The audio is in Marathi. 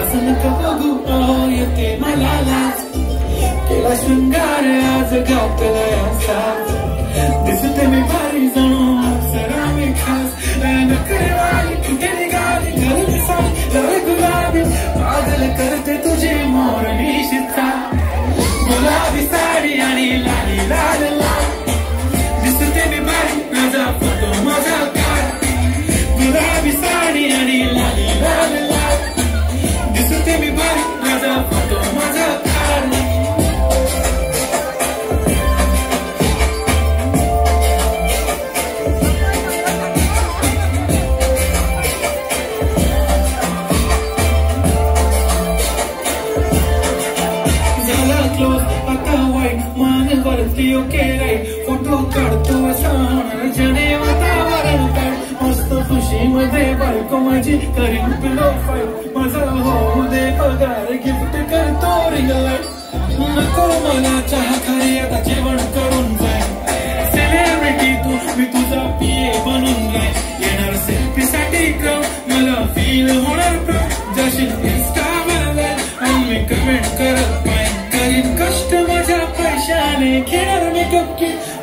माझं नका बघू येते मला लाज केला शृंगार आज घातलाय साज दिसते मी भारी जणू सरा मी खास नकरेवाली कुठे निघाली घर सारी गुलाबी पागल करते तुझी मोरणी शिता गुलाबी साडी आणि लाली लाल लाल दिसते मी भारी माझा फोटो माझा काढ गुलाबी साडी आणि लाली लाल लाल दिसते मी भारी माझा फोटो माझा काढ आता वाईट मान वरती ओके राईट फोटो काढतो असा होणार जने वातावरण काय मस्त खुशी मध्ये बायको माझी करीन पिलो फाईट माझा होऊ दे पगार गिफ्ट करतो रिंग लाईट नको मला चहा खारी आता जेवण करून जाय सेलिब्रिटी तू मी तुझा पीए बनून जाय येणार सेल्फी साठी क्रम मला फील होणार प्राऊड जशी इंस्टावर जाय आणि मी कमेंट करत करीन कष्ट माझ्या पैशाने घेणार मेकअप किट